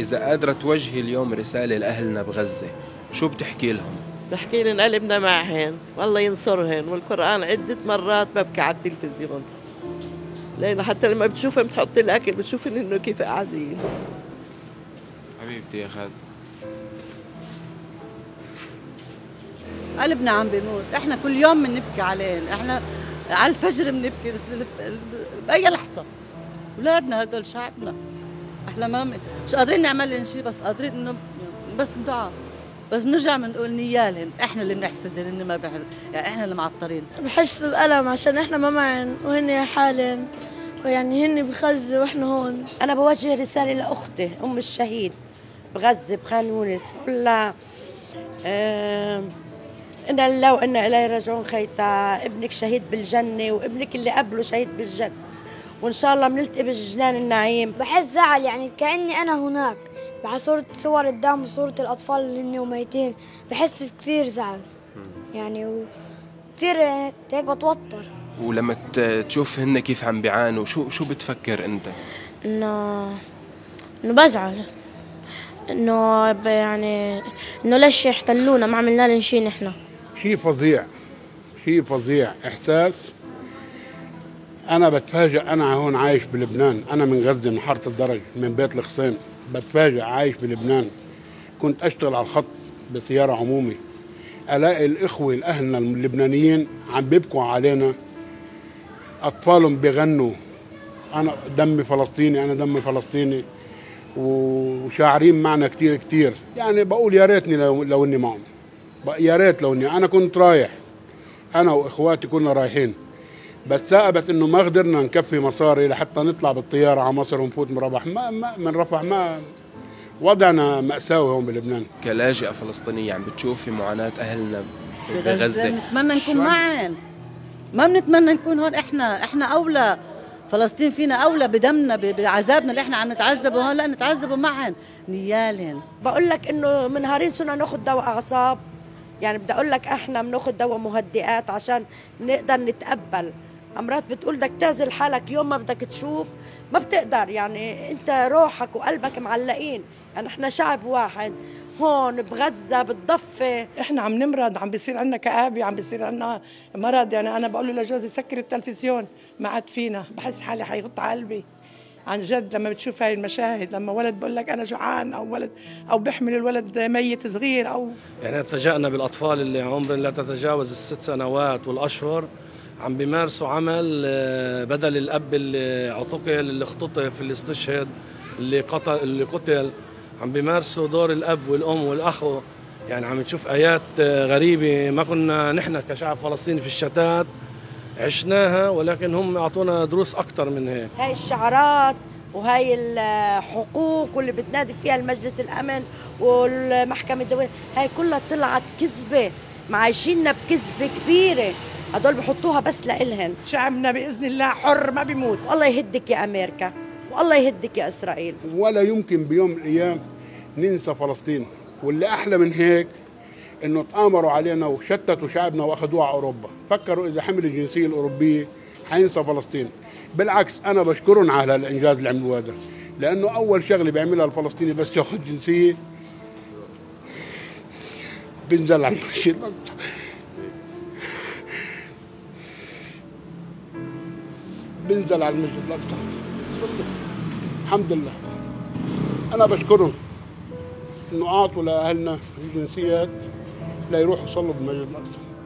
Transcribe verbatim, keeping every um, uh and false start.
إذا قادرة توجهي اليوم رسالة لأهلنا بغزة شو بتحكي لهم؟ بحكي لهم قلبنا معهن والله ينصرهن، والقرآن عدة مرات ببكي على التلفزيون لأنه حتى لما بتشوفهم بتحط الأكل بتشوفن إنه كيف قاعدين. حبيبتي يا خالد، قلبنا عم بيموت، احنا كل يوم بنبكي عليهم، احنا على الفجر بنبكي بأي لحظة. أولادنا هدول شعبنا، احنا ما مش قادرين نعمل لهم شيء، بس قادرين إنه بس دعاء، بس بنرجع بنقول نيالهم، احنا اللي بنحسدهم، هن ما بحس، يعني احنا اللي معطرين. بحس بألم عشان احنا ما معن وهن حالهم، ويعني هن بغزة واحنا هون. أنا بوجه رسالة لأختي أم الشهيد بغزة بخان يونس، بقول لها اه إنا لله وإنا إليه راجعون خيتا، ابنك شهيد بالجنة وابنك اللي قبله شهيد بالجنة، وإن شاء الله بنلتقي بالجنان النعيم. بحس زعل يعني كأني أنا هناك مع صورة صور قدام وصورة الأطفال اللي هن ميتين، بحس بكثير زعل يعني وكثير هيك بتوتر. ولما تشوف هن كيف عم بيعانوا شو شو بتفكر أنت؟ إنه إنه بزعل، إنه يعني إنه ليش يحتلونا، ما عملنا لهم شيء نحن. شيء فظيع، شيء فظيع، إحساس. أنا بتفاجئ، أنا هون عايش بلبنان، أنا من غزة من حارة الدرج من بيت الحسين، بتفاجئ عايش بلبنان. كنت أشتغل على الخط بسيارة عمومي، ألاقي الإخوة الأهلنا اللبنانيين عم بيبكوا علينا، أطفالهم بيغنوا أنا دمي فلسطيني، أنا دمي فلسطيني، وشاعرين معنا كتير كتير. يعني بقول يا ريتني لو, لو إني معهم، يا ريت لو إني أنا كنت رايح، أنا وإخواتي كنا رايحين، بس ثابت إنه ما قدرنا نكفي مصاري لحتى نطلع بالطيارة على مصر ونفوت من رفح. ما, ما من رفح ما وضعنا مأساوي هون بلبنان. كلاجئة فلسطينية عم بتشوفي معاناة أهلنا بغزة، بنتمنى نكون معهم، ما بنتمنى نكون هون. احنا احنا أولى، فلسطين فينا أولى بدمنا بعذابنا اللي احنا عم نتعذبوا هون، لا نتعذبوا معهم نيالهم. بقول لك إنه من نهارين صرنا ناخذ دواء أعصاب، يعني بدي أقول لك إحنا بناخذ دواء مهدئات عشان نقدر نتقبل. أمرات بتقول بدك تعزل حالك يوم ما بدك تشوف، ما بتقدر، يعني أنت روحك وقلبك معلقين. يعني إحنا شعب واحد هون بغزة بالضفة، احنا عم نمرض، عم بيصير عندنا كآبة، عم بيصير عندنا مرض. يعني أنا بقول له لجوزي سكر التلفزيون، ما عاد فينا، بحس حالي حيغط على قلبي عن جد لما بتشوف هاي المشاهد، لما ولد بقول لك أنا جوعان، أو ولد أو بيحمل الولد ميت صغير. أو يعني تفاجأنا بالأطفال اللي عمرهم لا تتجاوز الست سنوات والأشهر عم بيمارسوا عمل بدل الأب اللي اعتقل، اللي اختطف، اللي استشهد، اللي قتل، اللي قتل، عم بيمارسوا دور الأب والأم والأخ. يعني عم تشوف آيات غريبة ما كنا نحن كشعب فلسطيني في الشتات عشناها، ولكن هم أعطونا دروس أكثر من هيك. هاي الشعارات وهاي الحقوق واللي بتنادي فيها المجلس الأمن والمحكمة الدولية، هاي كلها طلعت كذبة، معايشيننا بكذبة كبيرة. هدول بحطوها بس لإلهن. شعبنا بإذن الله حر ما بيموت. والله يهدك يا أمريكا، والله يهدك يا إسرائيل. ولا يمكن بيوم من الأيام ننسى فلسطين. واللي أحلى من هيك إنه تآمروا علينا وشتتوا شعبنا وأخذوها على أوروبا، فكروا إذا حمل الجنسية الأوروبية حينسى فلسطين. بالعكس أنا بشكرهم على الإنجاز اللي عملوه هذا، لأنه أول شغلة بيعملها الفلسطيني بس ياخذ جنسية بنزل على المسجد الأقصى. بنزل على المسجد الأقصى صلي. الحمد لله أنا بشكرهم إنه أعطوا لأهلنا الجنسيات ليروحوا يصلوا بالمسجد الأقصى.